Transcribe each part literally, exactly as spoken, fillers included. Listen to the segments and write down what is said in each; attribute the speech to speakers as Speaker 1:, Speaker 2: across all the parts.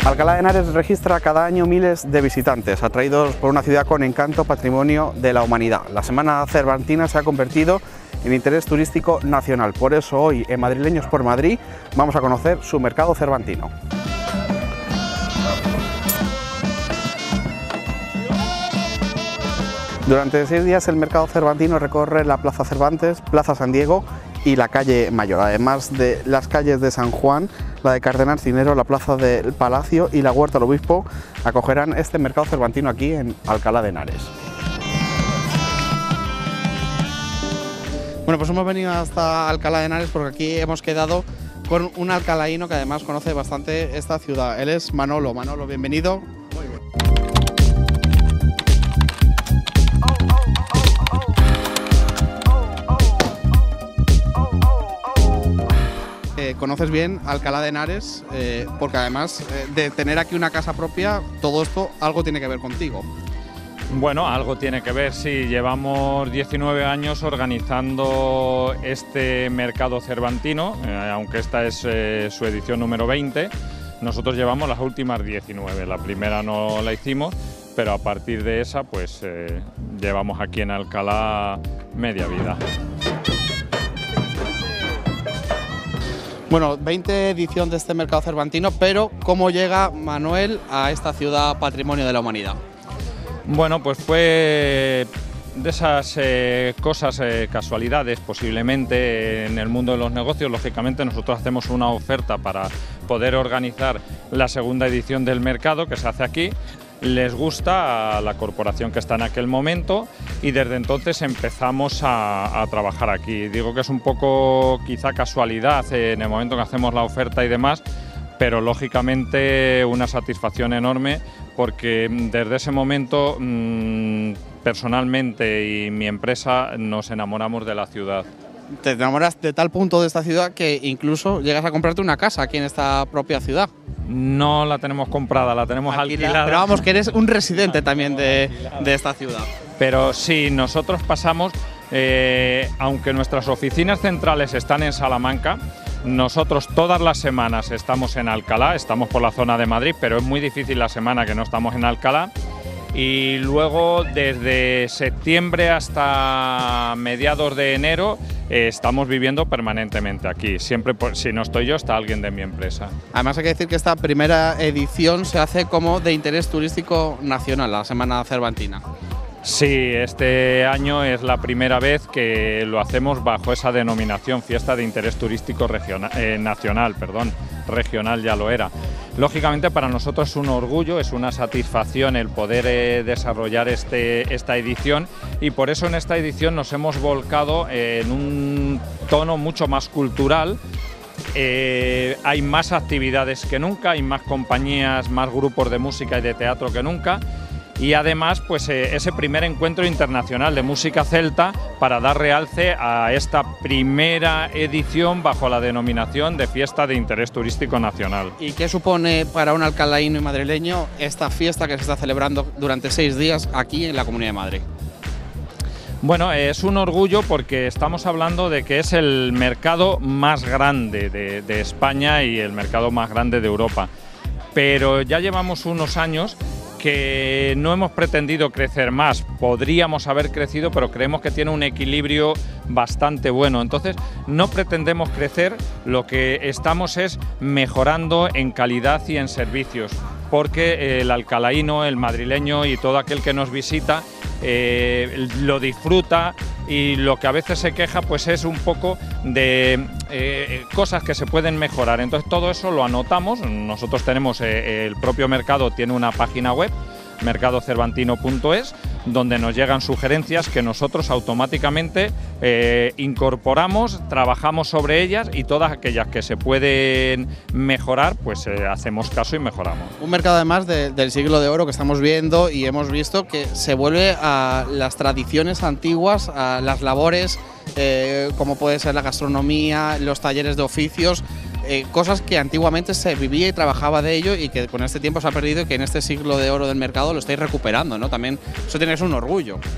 Speaker 1: Alcalá de Henares registra cada año miles de visitantes, atraídos por una ciudad con encanto, patrimonio de la humanidad. La Semana Cervantina se ha convertido en interés turístico nacional. Por eso hoy, en Madrileños por Madrid, vamos a conocer su mercado cervantino. Durante seis días el mercado cervantino recorre la Plaza Cervantes, Plaza San Diego y la calle Mayor, además de las calles de San Juan, la de Cardenal Cisneros, la Plaza del Palacio y la Huerta del Obispo acogerán este mercado cervantino aquí en Alcalá de Henares. Bueno, pues hemos venido hasta Alcalá de Henares porque aquí hemos quedado con un alcalaíno que además conoce bastante esta ciudad. Él es Manolo. Manolo, bienvenido. Muy bien. Eh, conoces bien Alcalá de Henares eh, porque además eh, de tener aquí una casa propia, todo esto algo tiene que ver contigo.
Speaker 2: Bueno, algo tiene que ver, sí. Llevamos diecinueve años organizando este mercado cervantino, eh, aunque esta es eh, su edición número veinte. Nosotros llevamos las últimas diecinueve, la primera no la hicimos, pero a partir de esa pues eh, llevamos aquí en Alcalá media vida.
Speaker 1: Bueno, veinte edición de este mercado cervantino, pero ¿cómo llega Manuel a esta ciudad patrimonio de la humanidad?
Speaker 2: Bueno, pues fue de esas eh, cosas, eh, casualidades, posiblemente en el mundo de los negocios. Lógicamente nosotros hacemos una oferta para poder organizar la segunda edición del mercado que se hace aquí. Les gusta a la corporación que está en aquel momento y desde entonces empezamos a, a trabajar aquí. Digo que es un poco quizá casualidad eh, en el momento que hacemos la oferta y demás, pero lógicamente una satisfacción enorme porque desde ese momento mmm, personalmente y mi empresa nos enamoramos de la ciudad.
Speaker 1: Te enamoras de tal punto de esta ciudad que incluso llegas a comprarte una casa aquí en esta propia ciudad.
Speaker 2: No la tenemos comprada, la tenemos alquilada. alquilada.
Speaker 1: Pero vamos, que eres un residente también de, de esta ciudad.
Speaker 2: Pero sí, nosotros pasamos, eh, aunque nuestras oficinas centrales están en Salamanca, nosotros todas las semanas estamos en Alcalá, estamos por la zona de Madrid, pero es muy difícil la semana que no estamos en Alcalá. Y luego desde septiembre hasta mediados de enero eh, estamos viviendo permanentemente aquí. Siempre, por, si no estoy yo, está alguien de mi empresa. Además
Speaker 1: hay que decir que esta primera edición se hace como de interés turístico nacional, la Semana Cervantina.
Speaker 2: Sí, este año es la primera vez que lo hacemos bajo esa denominación, Fiesta de Interés Turístico regional, eh, Nacional, perdón, regional ya lo era. Lógicamente para nosotros es un orgullo, es una satisfacción el poder eh, desarrollar este, esta edición y por eso en esta edición nos hemos volcado eh, en un tono mucho más cultural. Eh, hay más actividades que nunca, hay más compañías, más grupos de música y de teatro que nunca. Y además pues eh, ese primer encuentro internacional de música celta para dar realce a esta primera edición bajo la denominación de Fiesta de Interés Turístico Nacional.
Speaker 1: ¿Y qué supone para un alcalaíno y madrileño esta fiesta que se está celebrando durante seis días aquí en la Comunidad de Madrid?
Speaker 2: Bueno, es un orgullo porque estamos hablando de que es el mercado más grande de, de España y el mercado más grande de Europa, pero ya llevamos unos años que no hemos pretendido crecer más, podríamos haber crecido, pero creemos que tiene un equilibrio bastante bueno. Entonces, no pretendemos crecer, lo que estamos es mejorando en calidad y en servicios, porque el alcalaíno, el madrileño y todo aquel que nos visita eh, lo disfruta y lo que a veces se queja pues es un poco de eh, cosas que se pueden mejorar. Entonces todo eso lo anotamos. Nosotros tenemos, eh, el propio mercado tiene una página web, mercado cervantino punto es, donde nos llegan sugerencias que nosotros automáticamente eh, incorporamos, trabajamos sobre ellas y todas aquellas que se pueden mejorar, pues eh, hacemos caso y mejoramos.
Speaker 1: Un mercado además de, del siglo de oro que estamos viendo y hemos visto que se vuelve a las tradiciones antiguas, a las labores, eh, como puede ser la gastronomía, los talleres de oficios. Eh, cosas que antiguamente se vivía y trabajaba de ello y que con este tiempo se ha perdido y que en este siglo de oro del mercado lo estáis recuperando, ¿no? También eso tiene que ser un orgullo.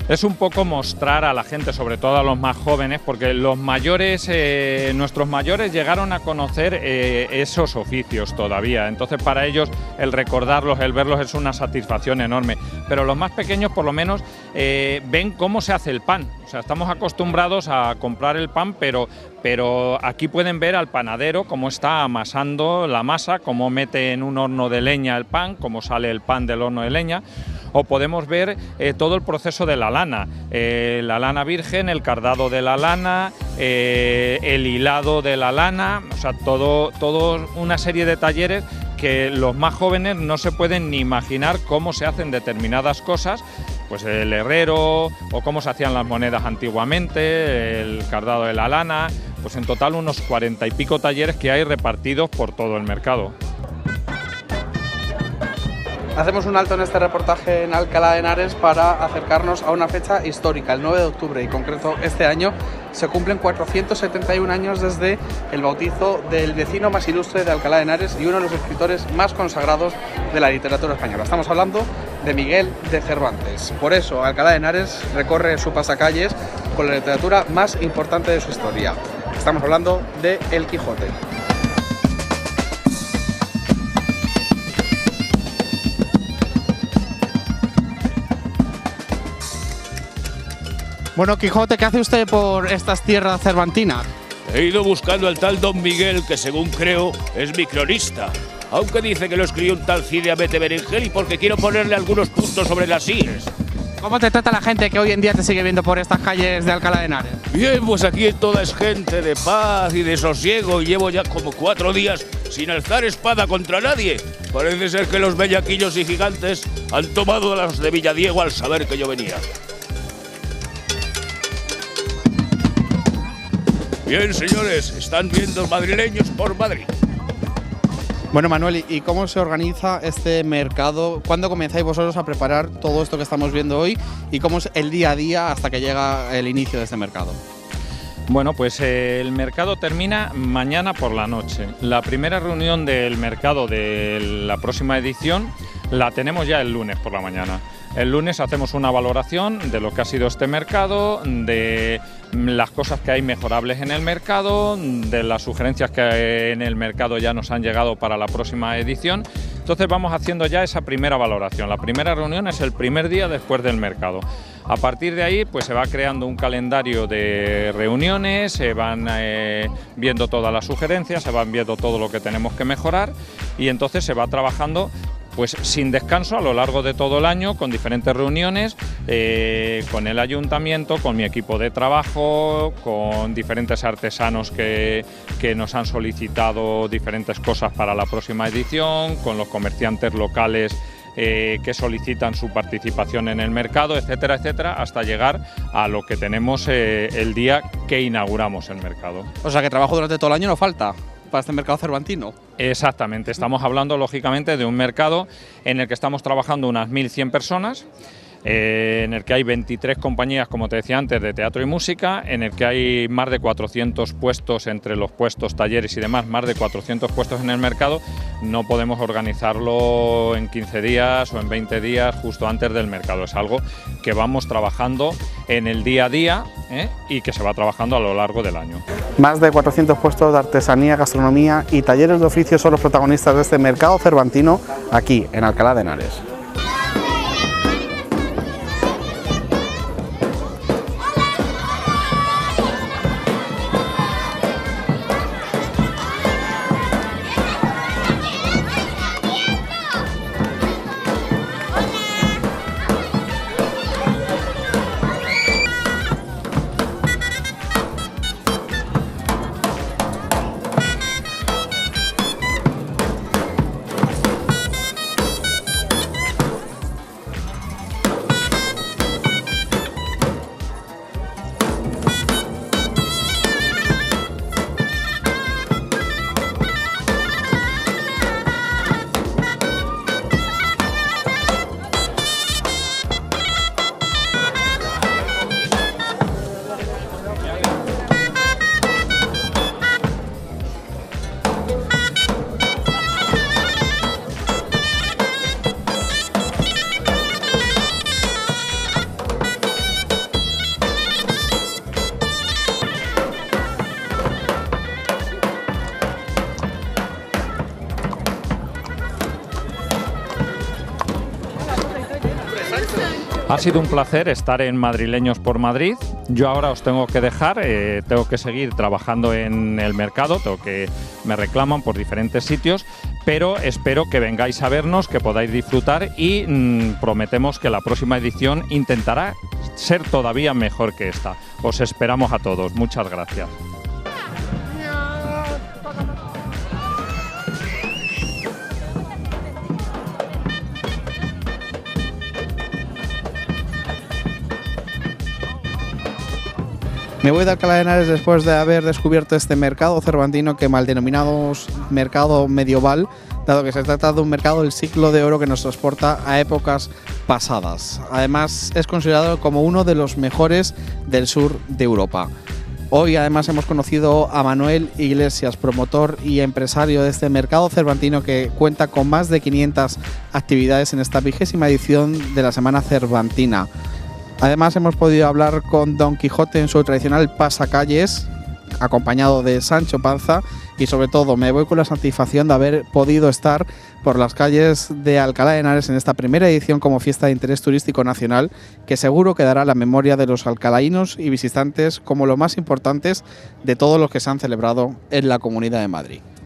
Speaker 2: es un poco mostrar a la gente, sobre todo a los más jóvenes, porque los mayores, eh, nuestros mayores llegaron a conocer eh, esos oficios todavía, entonces para ellos el recordarlos, el verlos es una satisfacción enorme, pero los más pequeños por lo menos eh, ven cómo se hace el pan. O sea, estamos acostumbrados a comprar el pan, pero, pero aquí pueden ver al panadero cómo está amasando la masa, cómo mete en un horno de leña el pan, cómo sale el pan del horno de leña. O podemos ver eh, todo el proceso de la lana, eh, la lana virgen, el cardado de la lana, eh, el hilado de la lana, o sea, todo, todo una serie de talleres que los más jóvenes no se pueden ni imaginar cómo se hacen determinadas cosas, pues el herrero o cómo se hacían las monedas antiguamente, el cardado de la lana, pues en total unos cuarenta y pico talleres que hay repartidos por todo el mercado.
Speaker 1: Hacemos un alto en este reportaje en Alcalá de Henares para acercarnos a una fecha histórica, el nueve de octubre, y en concreto este año se cumplen cuatrocientos setenta y un años desde el bautizo del vecino más ilustre de Alcalá de Henares y uno de los escritores más consagrados de la literatura española. Estamos hablando de Miguel de Cervantes. Por eso Alcalá de Henares recorre su pasacalles con la literatura más importante de su historia. Estamos hablando de El Quijote. Bueno, Quijote, ¿qué hace usted por estas tierras cervantinas?
Speaker 3: He ido buscando al tal Don Miguel, que según creo es mi cronista. Aunque dice que lo escribió un tal Cide Hamete Berenjel y porque quiero ponerle algunos puntos sobre las íes.
Speaker 1: ¿Cómo te trata la gente que hoy en día te sigue viendo por estas calles de Alcalá de Henares?
Speaker 3: Bien, pues aquí toda es gente de paz y de sosiego y llevo ya como cuatro días sin alzar espada contra nadie. Parece ser que los bellaquillos y gigantes han tomado a las de Villadiego al saber que yo venía. Bien, señores, están viendo madrileños por Madrid.
Speaker 1: Bueno, Manuel, ¿y cómo se organiza este mercado? ¿Cuándo comenzáis vosotros a preparar todo esto que estamos viendo hoy? ¿Y cómo es el día a día hasta que llega el inicio de este mercado?
Speaker 2: Bueno, pues eh, el mercado termina mañana por la noche. La primera reunión del mercado de la próxima edición la tenemos ya el lunes por la mañana. El lunes hacemos una valoración de lo que ha sido este mercado, de las cosas que hay mejorables en el mercado, de las sugerencias que en el mercado ya nos han llegado para la próxima edición. Entonces vamos haciendo ya esa primera valoración. La primera reunión es el primer día después del mercado. A partir de ahí pues se va creando un calendario de reuniones, se van eh, viendo todas las sugerencias, se van viendo todo lo que tenemos que mejorar y entonces se va trabajando pues sin descanso a lo largo de todo el año, con diferentes reuniones, eh, con el ayuntamiento, con mi equipo de trabajo, con diferentes artesanos que, que nos han solicitado diferentes cosas para la próxima edición, con los comerciantes locales eh, que solicitan su participación en el mercado, etcétera, etcétera, hasta llegar a lo que tenemos eh, el día que inauguramos el mercado.
Speaker 1: O sea que trabajo durante todo el año no falta para este mercado cervantino.
Speaker 2: Exactamente, estamos hablando lógicamente de un mercado en el que estamos trabajando unas mil cien personas, eh, en el que hay veintitrés compañías, como te decía antes, de teatro y música, en el que hay más de cuatrocientos puestos entre los puestos, talleres y demás, más de cuatrocientos puestos en el mercado. No podemos organizarlo en quince días o en veinte días justo antes del mercado, es algo que vamos trabajando en el día a día ¿eh? y que se va trabajando a lo largo del año.
Speaker 1: Más de cuatrocientos puestos de artesanía, gastronomía y talleres de oficio son los protagonistas de este mercado cervantino aquí en Alcalá de Henares.
Speaker 2: Ha sido un placer estar en Madrileños por Madrid. Yo ahora os tengo que dejar, eh, tengo que seguir trabajando en el mercado, tengo que me reclaman por diferentes sitios, pero espero que vengáis a vernos, que podáis disfrutar y mmm, prometemos que la próxima edición intentará ser todavía mejor que esta. Os esperamos a todos. Muchas gracias.
Speaker 1: Me voy de Alcalá de Henares después de haber descubierto este mercado cervantino que mal denominamos mercado medieval, dado que se trata de un mercado del siglo de oro que nos transporta a épocas pasadas. Además, es considerado como uno de los mejores del sur de Europa. Hoy además hemos conocido a Manuel Iglesias, promotor y empresario de este mercado cervantino que cuenta con más de quinientas actividades en esta vigésima edición de la Semana Cervantina. Además hemos podido hablar con Don Quijote en su tradicional pasacalles, acompañado de Sancho Panza, y sobre todo me voy con la satisfacción de haber podido estar por las calles de Alcalá de Henares en esta primera edición como fiesta de interés turístico nacional, que seguro quedará en la memoria de los alcalaínos y visitantes como lo más importantes de todos los que se han celebrado en la Comunidad de Madrid.